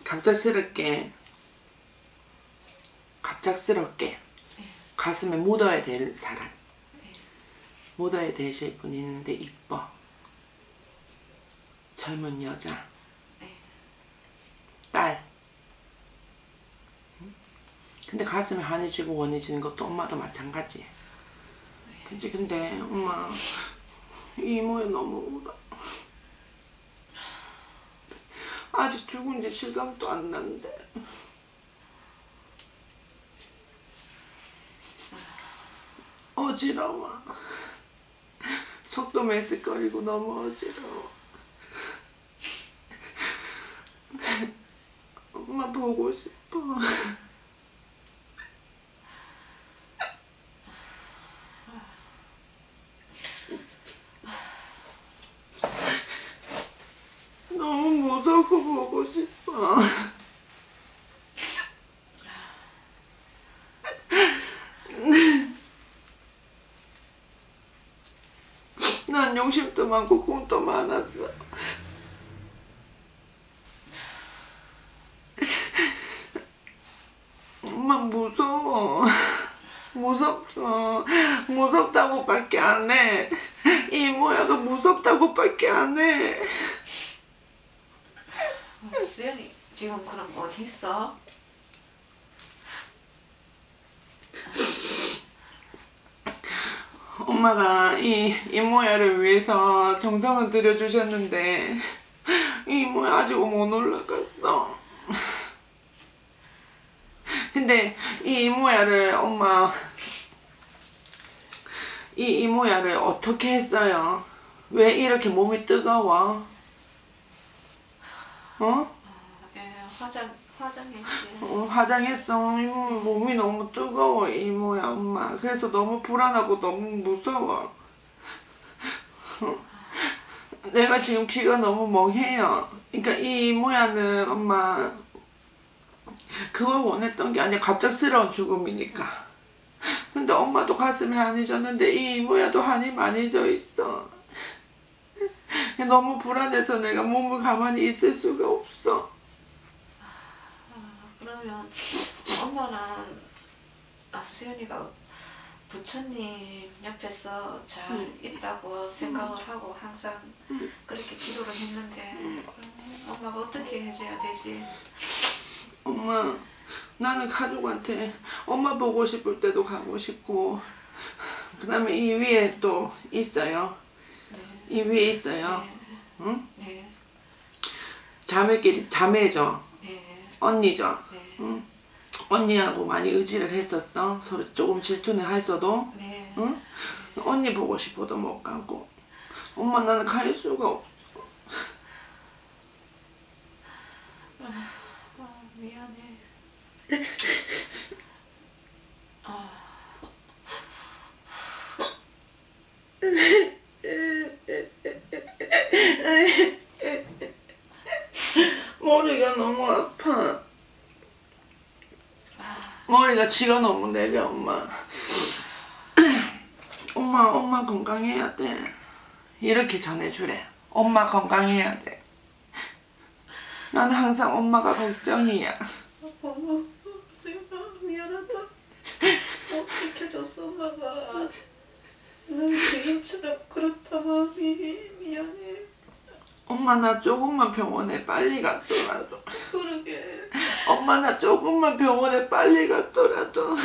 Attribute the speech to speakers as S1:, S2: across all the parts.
S1: 갑작스럽게 가슴에 묻어야 될 사람, 묻어야 되실 분이 있는데 이뻐. 젊은 여자, 딸. 근데 가슴에 한이 쥐고 원이 지는 것도 엄마도 마찬가지. 그치? 근데 엄마 이모에 너무 울어. 아직 죽은지 실감도 안 나는데. 어지러워. 속도 메스꺼리고 너무 어지러워. 엄마 보고 싶어. 너무 무섭고 보고 싶어. 난 욕심도 많고 꿈도 많았어. 엄마 무서워. 무섭어. 무섭다고밖에 안 해. 이모야가 무섭다고밖에 안 해.
S2: 수연이 지금 그럼 어디 있어?
S1: 엄마가 이모야를 위해서 정성을 들여주셨는데 이모야 아직 못 올라갔어. 근데 이 이모야를 어떻게 했어요? 왜 이렇게 몸이 뜨거워?
S2: 네, 화장했지.
S1: 화장했어. 몸이 너무 뜨거워 이모야 엄마. 그래서 너무 불안하고 너무 무서워. 내가 지금 귀가 너무 멍해요. 그러니까 이 이모야는 엄마 그걸 원했던 게 아니라 갑작스러운 죽음이니까. 근데 엄마도 가슴에 한이 졌는데 이 이모야도 한이 많이 져 있어. 너무 불안해서 내가 몸을 가만히 있을 수가 없어.
S2: 그러면 엄마는 수연이가 부처님 옆에서 잘 있다고 생각을 하고 항상 그렇게 기도를 했는데 엄마가 어떻게 해줘야 되지?
S1: 엄마, 나는 가족한테 엄마 보고 싶을 때도 가고 싶고, 그 다음에 이 위에 또 있어요.
S2: 네.
S1: 이 위에 있어요.
S2: 네.
S1: 응?
S2: 네.
S1: 자매끼리, 자매죠.
S2: 네.
S1: 언니죠.
S2: 네.
S1: 응? 언니하고 많이 의지를 했었어. 서로 조금 질투는 했어도.
S2: 네.
S1: 응? 언니 보고 싶어도 못 가고. 엄마 나는 갈 수가 없어.
S2: 미안해.
S1: 머리가 너무 아파. 머리가 쥐가 너무 내려 엄마. 엄마 건강해야 돼. 이렇게 전해주래. 엄마 건강해야 돼. 나는 항상 엄마가 걱정이야.
S2: 엄마, 수연아 미안하다. 못 지켜줬어 엄마가. 난 지금처럼 그렇다 마음이 미안해.
S1: 엄마 나 조금만 병원에 빨리 갔더라도.
S2: 그러게.
S1: 엄마 나 조금만 병원에 빨리 갔더라도.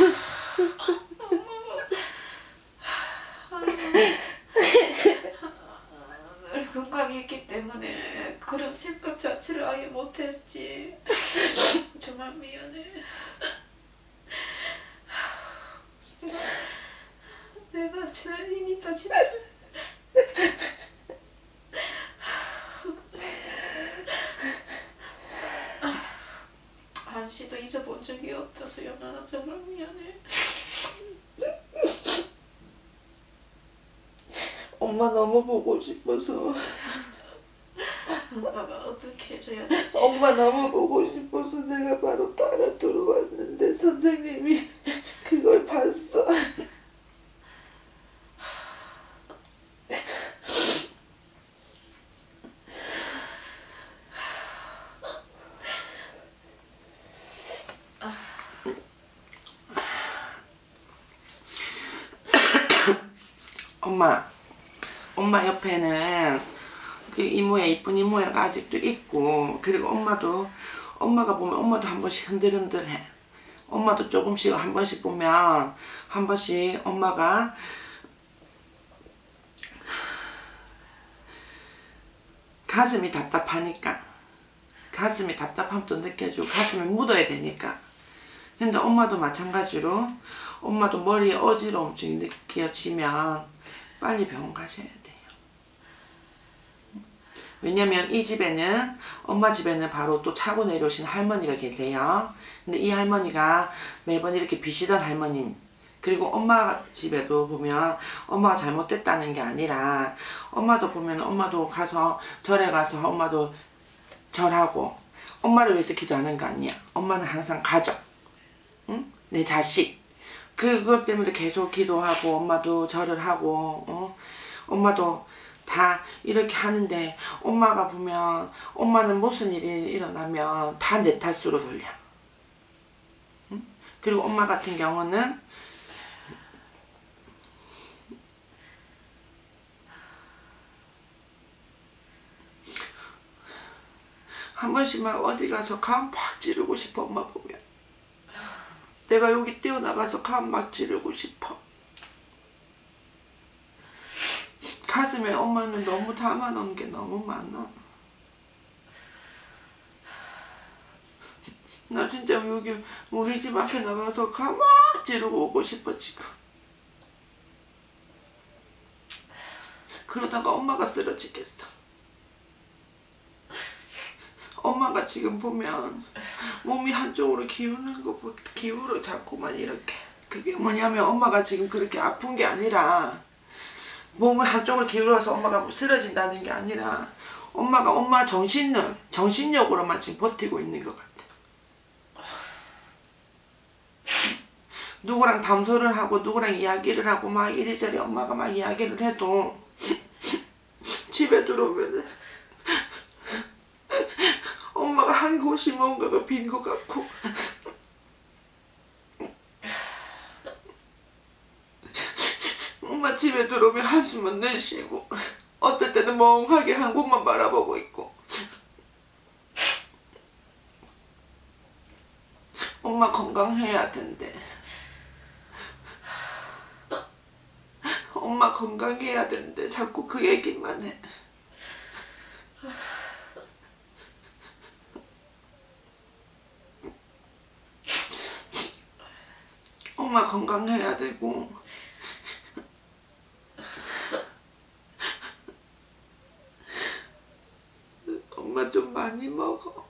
S2: 늘 건강했기 때문에 그런 생각 자체를 아예 못했지. 정말 미안해. 내가 죄인이다 진짜. 한시도 잊어본 적이 없다 수연아. 정말 미안해.
S1: 엄마 너무 보고 싶어서.
S2: 엄마가 어떻게 해줘야 되지?
S1: 엄마 너무 보고 싶어서 내가 바로 따라 들어왔는데 선생님이 그걸 봤어. 엄마 옆에는 그 이모야, 이쁜 이모야가 아직도 있고, 그리고 엄마가 보면 엄마도 한 번씩 흔들흔들해. 엄마도 조금씩 한 번씩 보면 한 번씩 엄마가 가슴이 답답하니까, 가슴이 답답함도 느껴주고 가슴에 묻어야 되니까. 근데 엄마도 마찬가지로 엄마도 머리에 어지러움증이 느껴지면 빨리 병원 가셔야 돼요. 왜냐면 이 집에는, 엄마 집에는 바로 또 차고 내려오신 할머니가 계세요. 근데 이 할머니가 매번 이렇게 비시던 할머님, 그리고 엄마 집에도 보면 엄마가 잘못됐다는 게 아니라, 엄마도 보면 엄마도 가서 절에 가서 엄마도 절하고 엄마를 위해서 기도하는 거 아니야. 엄마는 항상 가족, 응? 내 자식, 그것 때문에 계속 기도하고 엄마도 절을 하고, 엄마도 다 이렇게 하는데, 엄마가 보면 엄마는 무슨 일이 일어나면 다 내 탓으로 돌려. 응? 그리고 엄마 같은 경우는 한 번씩 막 어디 가서 감 팍 찌르고 싶어. 엄마 보면 내가 여기 뛰어나가서 감 막 찌르고 싶어. 가슴에 엄마는 너무 담아놓은 게 너무 많아. 나 진짜 여기 우리 집 앞에 나가서 감 막 찌르고 오고 싶어 지금. 그러다가 엄마가 쓰러지겠어. 엄마가 지금 보면 몸이 한쪽으로 기우는 거 기울어 자꾸만 이렇게. 그게 뭐냐면 엄마가 지금 그렇게 아픈 게 아니라, 몸을 한쪽으로 기울여서 엄마가 쓰러진다는 게 아니라, 엄마가 엄마 정신력으로만 지금 버티고 있는 것 같아. 누구랑 담소를 하고 누구랑 이야기를 하고 막 이리저리 엄마가 막 이야기를 해도 집에 들어오면은 엄마가 한 곳이 뭔가가 빈 것 같고, 엄마 집에 들어오면 한숨은 내쉬고, 어떨 때는 멍하게 한 곳만 바라보고 있고. 엄마 건강해야 된대. 엄마 건강해야 되는데 자꾸 그 얘기만 해. 엄마 건강해야 되고, 엄마 좀 많이 먹어.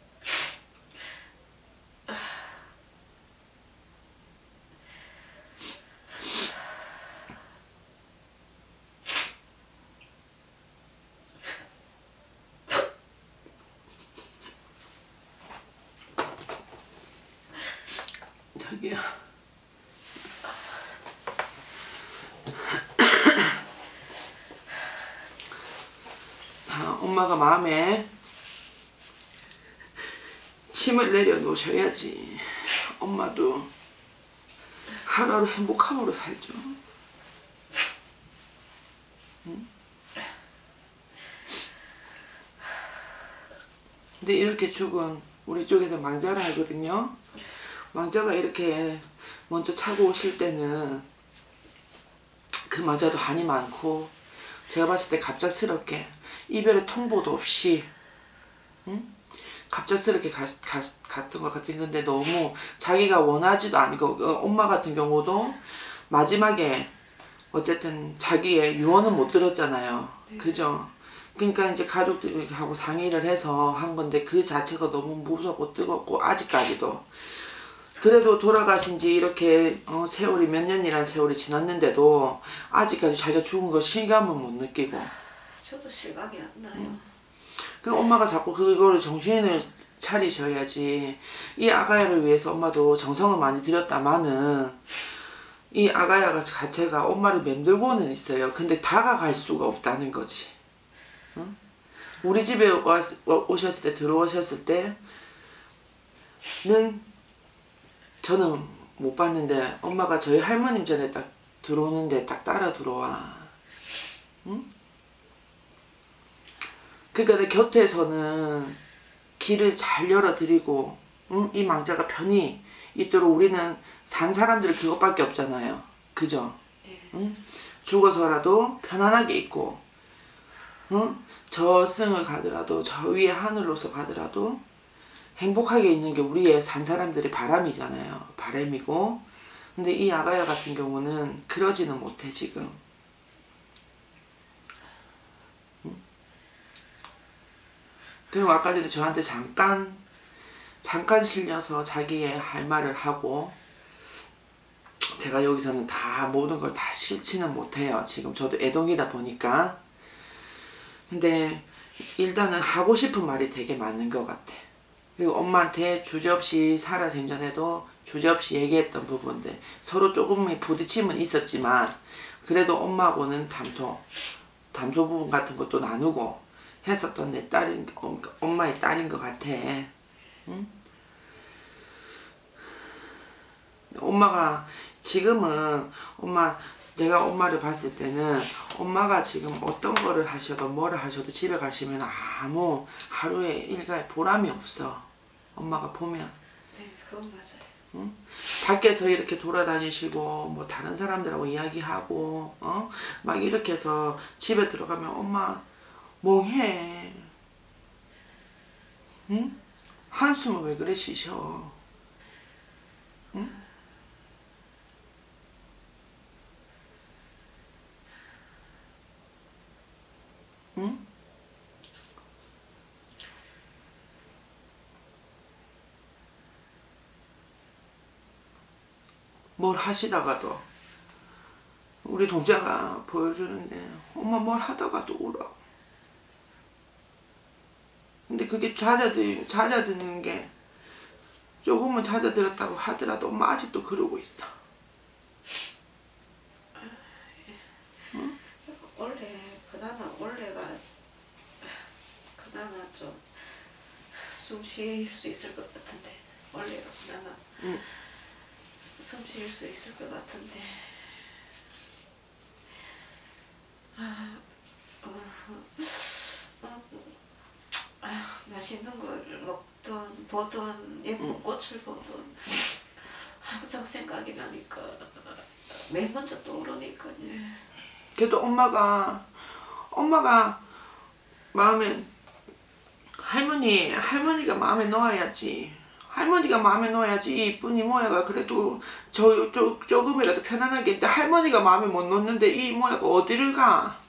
S1: 자기야, 엄마가 마음에 침을 내려놓으셔야지 엄마도 하루하루 행복함으로 살죠. 응? 근데 이렇게 죽은 우리 쪽에서 망자를 하거든요. 망자가 이렇게 먼저 차고 오실 때는 그 망자도 한이 많고, 제가 봤을 때 갑작스럽게 이별의 통보도 없이, 응? 갑작스럽게 갔던 것 같은 건데, 너무 자기가 원하지도 않고, 엄마 같은 경우도 마지막에 어쨌든 자기의 유언은 못 들었잖아요. 네. 그죠? 그러니까 이제 가족들하고 상의를 해서 한 건데, 그 자체가 너무 무섭고 뜨겁고, 아직까지도. 그래도 돌아가신 지 이렇게 세월이 몇 년이란 세월이 지났는데도 아직까지 자기가 죽은 거 실감은 못 느끼고.
S2: 저도 실감이 안 나요.
S1: 그 엄마가 자꾸 그거를 정신을 차리셔야지. 이 아가야를 위해서 엄마도 정성을 많이 들였다마는, 이 아가야가 자체가 엄마를 맴돌고는 있어요. 근데 다가갈 수가 없다는 거지. 응? 우리 집에 오셨을 때, 들어오셨을 때는 저는 못 봤는데, 엄마가 저희 할머님 전에 딱 들어오는데 딱 따라 들어와. 응? 그러니까 내 곁에서는 길을 잘 열어드리고, 응? 이 망자가 편히 있도록 우리는 산 사람들이 그것밖에 없잖아요. 그죠? 응? 죽어서라도 편안하게 있고, 응? 저 승을 가더라도 저 위에 하늘로서 가더라도 행복하게 있는 게 우리의 산 사람들의 바람이잖아요. 바람이고. 근데 이 아가야 같은 경우는 그러지는 못해 지금. 응? 그리고 아까 전에 저한테 잠깐 실려서 자기의 할 말을 하고, 제가 여기서는 다 모든 걸 다 싫지는 못해요. 지금 저도 애동이다 보니까. 근데 일단은 하고 싶은 말이 되게 많은 것 같아. 그리고 엄마한테 주저없이 살아생전에도 주저없이 얘기했던 부분들, 서로 조금의 부딪힘은 있었지만 그래도 엄마하고는 담소 부분 같은 것도 나누고 했었던 내 딸인, 엄마의 딸인 것 같아. 응? 엄마가 지금은 내가 엄마를 봤을 때는 엄마가 지금 어떤 거를 하셔도 뭐를 하셔도 집에 가시면 아무 하루에 일과에 보람이 없어. 엄마가 보면.
S2: 네, 그건 맞아요.
S1: 응? 밖에서 이렇게 돌아다니시고 뭐 다른 사람들하고 이야기하고 막 이렇게 해서 집에 들어가면 엄마 멍해. 응? 한숨을 왜 그래 쉬셔? 응? 응? 뭘 하시다가도 우리 동자가 보여주는데 엄마 뭘 하다가도 울어. 근데 그게 잦아드는 게 조금은 잦아들었다고 하더라도 엄마 아직도 그러고 있어. 응?
S2: 그나마 좀 숨 쉴 수 있을 것 같은데, 원래가 그나마
S1: 응.
S2: 숨 쉴 수 있을 것 같은데, 맛있는 걸 먹든 보든 예쁜 꽃을 보든 항상 생각이 나니까 맨 먼저 떠오르니까요.
S1: 그래도 엄마가 마음에 할머니가 마음에 넣어야지. 할머니가 마음에 넣어야지 이 이쁜 이모야가 그래도 조금이라도 편안하게 있는데 할머니가 마음에 못 넣는데 이 이모야가 어디를 가?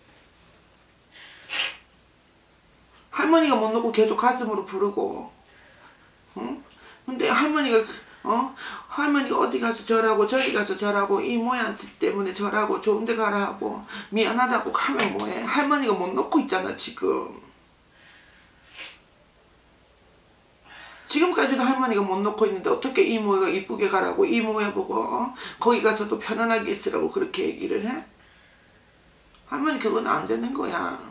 S1: 할머니가 못 넣고 계속 가슴으로 부르고, 응? 근데 할머니가 할머니가 어디 가서 저라고 저기 가서 저라고 이모야한테 때문에 저라고 좋은 데 가라 하고 미안하다고 하면 뭐해? 할머니가 못 넣고 있잖아 지금. 지금까지도 할머니가 못 놓고 있는데 어떻게 이모가 이쁘게 가라고 이모야 보고 거기 가서도 편안하게 있으라고 그렇게 얘기를 해? 할머니 그건 안 되는 거야.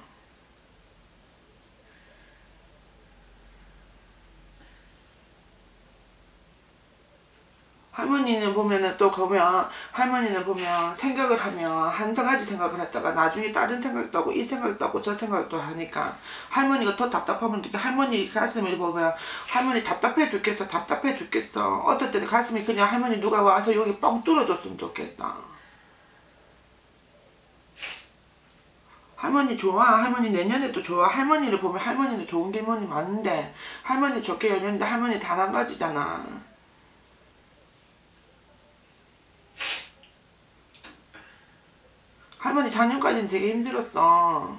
S1: 할머니는 보면은 또 보면 할머니는 보면 생각을 하면 한 가지 생각을 했다가 나중에 다른 생각도 하고 이 생각도 하고 저 생각도 하니까 할머니가 더 답답하면 어떡해. 할머니 가슴을 보면 할머니 답답해 죽겠어. 답답해 죽겠어. 어떨 때는 가슴이 그냥 할머니 누가 와서 여기 뻥 뚫어줬으면 좋겠어. 할머니 좋아. 할머니 내년에도 좋아. 할머니를 보면 할머니는 좋은 게 뭐니 많은데 할머니 좋게 여겼는데 할머니 단 한 가지잖아. 할머니 작년까지는 되게 힘들었어.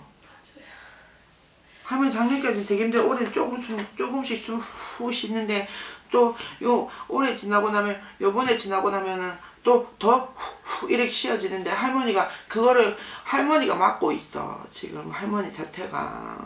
S1: 할머니 작년까지는 되게 힘들어. 올해 조금씩 후 쉬는데 또 올해 지나고 나면 요번에 지나고 나면은 또 더 이렇게 쉬어지는데 할머니가 그거를 할머니가 맡고 있어. 지금 할머니 자체가.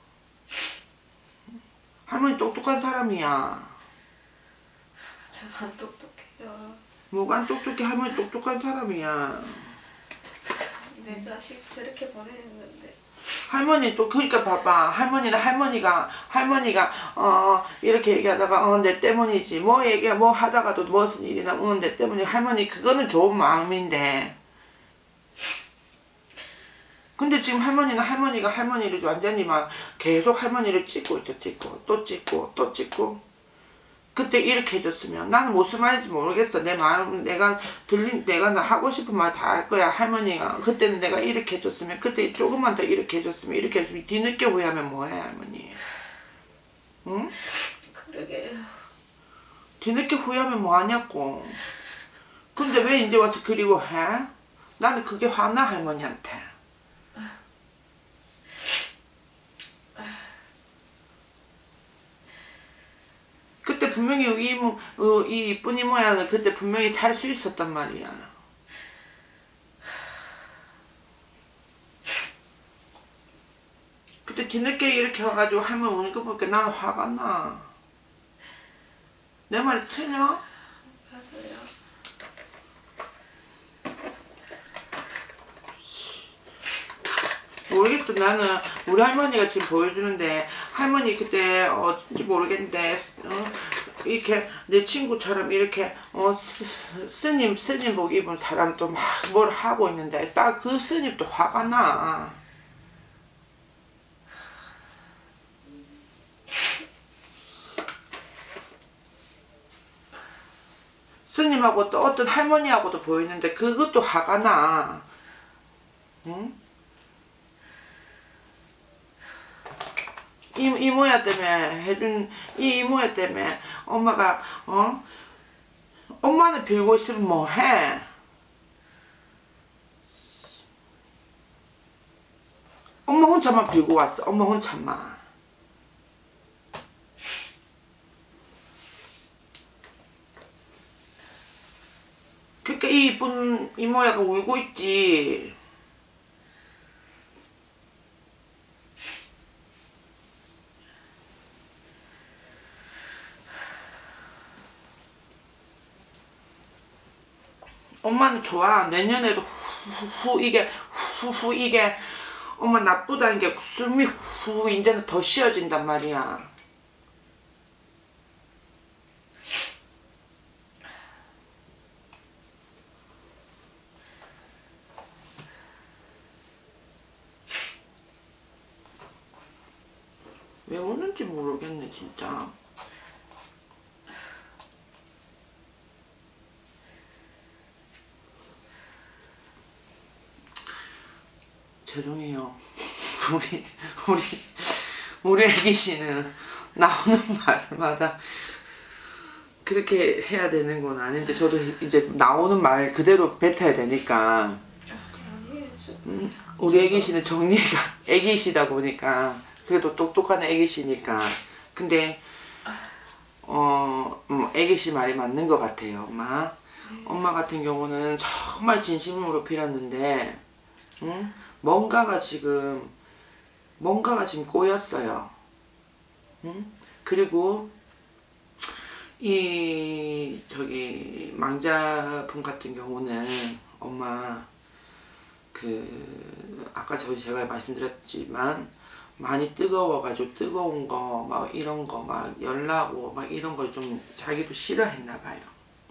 S1: 할머니 똑똑한 사람이야.
S2: 저 안 똑똑해요.
S1: 뭐가 안 똑똑해. 할머니 똑똑한 사람이야.
S2: 내 자식 저렇게 보냈는데.
S1: 할머니 또 그러니까 봐봐. 할머니가 이렇게 얘기하다가 내 때문이지 뭐 하다가도 무슨 일이 나면 내 때문이. 할머니 그거는 좋은 마음인데 근데 지금 할머니는 할머니가 할머니를 완전히 막 계속 할머니를 찍고 있어. 찍고 또 찍고 또 찍고. 그때 이렇게 해줬으면 나는 무슨 말인지 모르겠어. 내 마음 내가 나 하고 싶은 말 다 할 거야. 할머니가 그때는 내가 이렇게 해줬으면 그때 조금만 더 이렇게 해줬으면 이렇게 했으면 뒤늦게 후회하면 뭐해 할머니. 응?
S2: 그러게.
S1: 뒤늦게 후회하면 뭐하냐고. 근데 왜 이제 와서 그리워해? 나는 그게 화나 할머니한테. 그때 분명히 이 이쁜 이모야는 그때 분명히 살 수 있었단 말이야. 그때 뒤늦게 이렇게 와가지고 할머니 우는 거 보니까 나는 화가 나. 내 말이 틀려?
S2: 맞아요.
S1: 모르겠어. 나는 우리 할머니가 지금 보여주는데 할머니 그때 어쩐지 모르겠는데 이렇게 내 친구처럼 이렇게 스님 복 입은 사람도 막 뭘 하고 있는데 딱 그 스님도 화가 나. 스님하고 또 어떤 할머니하고도 보이는데 그것도 화가 나. 응? 이모야 때문에 해준 이 이모야 때문에 엄마가 엄마는 빌고 있으면 뭐해? 엄마 혼자만 빌고 왔어. 엄마 혼자만. 그러니까 이 이쁜 이모야가 울고 있지. 엄마는 좋아. 내년에도 이게 엄마 나쁘다는 게 숨이 이제는 더 쉬어진단 말이야. 왜 우는지 모르겠네 진짜. 죄송해요. 우리 애기씨는 나오는 말마다 그렇게 해야 되는 건 아닌데 저도 이제 나오는 말 그대로 뱉어야 되니까. 우리 애기씨는 정리가 애기씨다 보니까 그래도 똑똑한 애기씨니까. 근데 애기씨 말이 맞는 것 같아요. 엄마 같은 경우는 정말 진심으로 빌었는데 뭔가가 지금 꼬였어요. 그리고 망자분 같은 경우는 엄마 아까 제가 말씀드렸지만 많이 뜨거워가지고 뜨거운 거 막 이런 거 막 열나고 막 이런 걸 좀 자기도 싫어했나 봐요.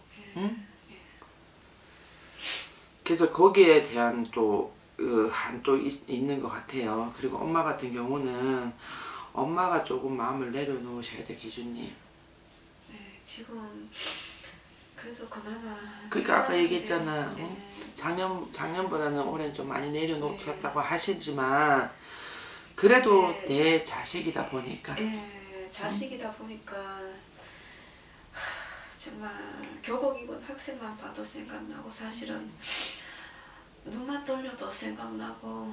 S1: 그래서 거기에 대한 한도 있는 것 같아요. 그리고 엄마 같은 경우는 엄마가 조금 마음을 내려놓으셔야 돼, 기준님.
S2: 네, 지금 그래도 그나마.
S1: 그러니까 아까 얘기했잖아. 작년보다는 올해는 좀 많이 내려놓겠다고 하시지만 그래도 내 자식이다 보니까.
S2: 자식이다 보니까 정말 교복 입은 학생만 봐도 생각나고 사실은 눈만 돌려도 생각나고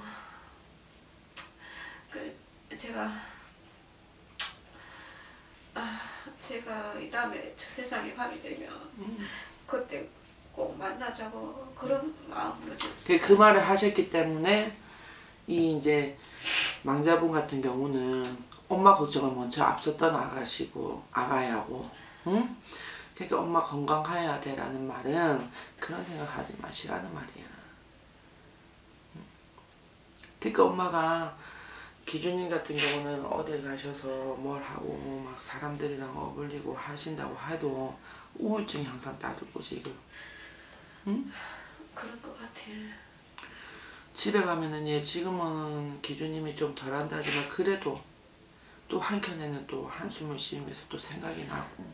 S2: 제가 이 다음에 저 세상에 가게 되면 그때 꼭 만나자고 그런 마음으로 지금
S1: 그 말을 하셨기 때문에 이제 망자분 같은 경우는 엄마 걱정을 먼저 앞서 떠나가시고 아가야고 그러니까 엄마 건강해야 돼라는 말은 그런 생각하지 마시라는 말이야. 그러니까 엄마가 기준님 같은 경우는 어딜 가셔서 뭘 하고 막 사람들이랑 어울리고 하신다고 해도 우울증이 항상 따르고 지금
S2: 그런 것 같아.
S1: 집에 가면은 얘 지금은 기준님이 좀 덜한다 하지만 그래도 또 한켠에는 또 한숨을 쉬면서 또 생각이 나고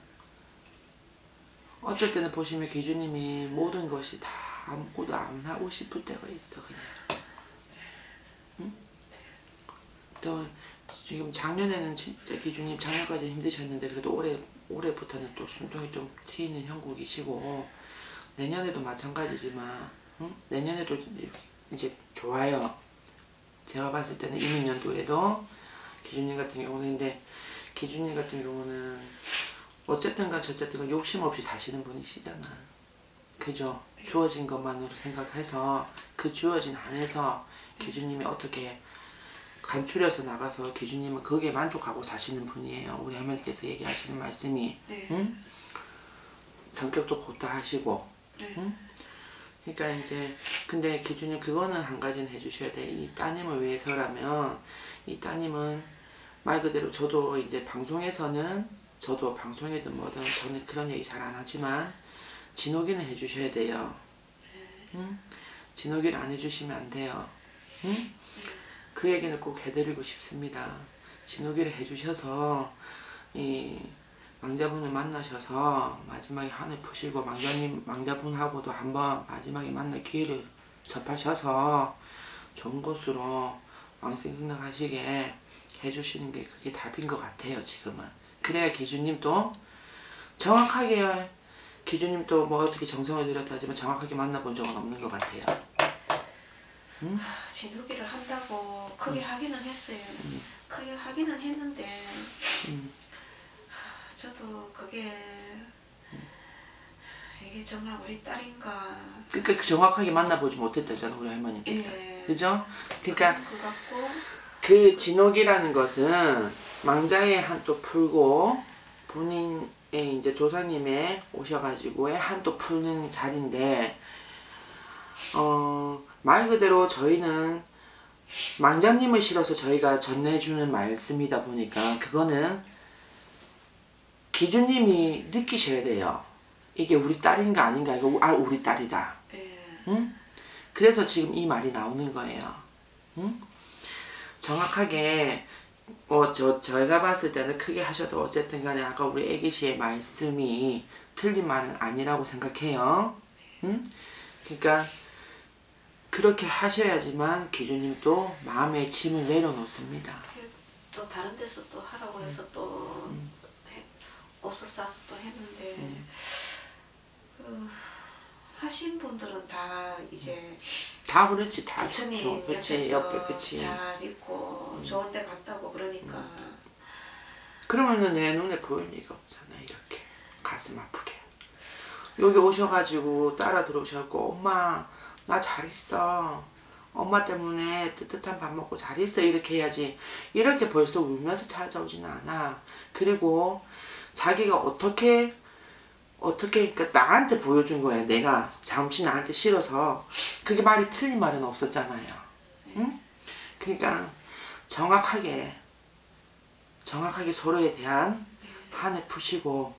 S1: 어쩔 때는 보시면 기준님이 모든 것이 다 아무것도 안 하고 싶을 때가 있어 그냥. 응? 또 지금 작년에는 진짜 기준님 작년까지 힘드셨는데 그래도 올해부터는 또 숨통이 좀 트이는 형국이시고 내년에도 마찬가지지만 응? 내년에도 이제 좋아요. 제가 봤을 때는 이민 연도에도 기준님 같은 경우는 근데 기준님 같은 경우는 어쨌든간 저쨌든간 욕심 없이 사시는 분이시잖아. 그죠? 주어진 것만으로 생각해서 그 주어진 안에서 기준님이 어떻게 간추려서 나가서 기준님은 거기에 만족하고 사시는 분이에요. 우리 할머니께서 얘기하시는 말씀이.
S2: 네.
S1: 응? 성격도 곧다하시고.
S2: 네.
S1: 응? 그러니까 이제 근데 기준님 그거는 한 가지는 해주셔야 돼. 이 따님을 위해서라면 이 따님은 말 그대로 저도 이제 방송에서는 저도 방송이든 뭐든 저는 그런 얘기 잘 안 하지만 진호기는 해주셔야 돼요. 응? 진호기를 안 해주시면 안 돼요. 응? 그 얘기는 꼭 해드리고 싶습니다. 진호기를 해주셔서 이 망자분을 만나셔서 마지막에 한을 푸시고 망자분하고도 한번 마지막에 만날 기회를 접하셔서 좋은 곳으로 왕생극락하시게 해주시는 게 그게 답인 것 같아요 지금은. 그래야 기준님도 정확하게 기준님도 뭐 어떻게 정성을 들였다 하지만 정확하게 만나본 적은 없는 것 같아요. 응?
S2: 진흙이를 한다고 크게 하기는 했어요. 크게 하기는 했는데 저도 그게 이게 정말 우리 딸인가.
S1: 그러니까 그 정확하게 만나보지 못했다잖아 우리 할머니께서.
S2: 예.
S1: 그죠? 그러니까
S2: 그 같고
S1: 그 진옥이라는 것은 망자의 한도 풀고 본인의 이제 조상님의 오셔가지고의 한도 푸는 자리인데 말 그대로 저희는 망자님을 실어서 저희가 전해주는 말씀이다 보니까 그거는 기준님이 느끼셔야 돼요. 이게 우리 딸인가 아닌가 이거 우리 딸이다. 응? 그래서 지금 이 말이 나오는 거예요. 응? 정확하게 뭐 저희가 봤을 때는 크게 하셔도 어쨌든 간에 아까 우리 애기씨의 말씀이 틀린 말은 아니라고 생각해요. 응? 그러니까 그렇게 하셔야지만 기준님도 마음의 짐을 내려놓습니다.
S2: 또 다른 데서 또 하라고 해서 또 옷을 사서 또 했는데 그 하신 분들은 다 이제
S1: 다 그렇지 다
S2: 부처님
S1: 좋죠. 그치
S2: 옆에서
S1: 옆에 그치.
S2: 잘 있고 좋은 데 갔다고 그러니까
S1: 그러면은 내 눈에 보일 리가 없잖아. 이렇게 가슴 아프게 여기 오셔가지고 따라 들어오셔갖고 엄마 나 잘 있어. 엄마 때문에 뜨뜻한 밥 먹고 잘 있어. 이렇게 해야지. 이렇게 벌써 울면서 찾아오지는 않아. 그리고 자기가 어떻게 그러니까 나한테 보여준 거야. 내가 잠시 나한테 싫어서 그게 말이 틀린 말은 없었잖아요. 응? 그러니까 정확하게 서로에 대한 한을 푸시고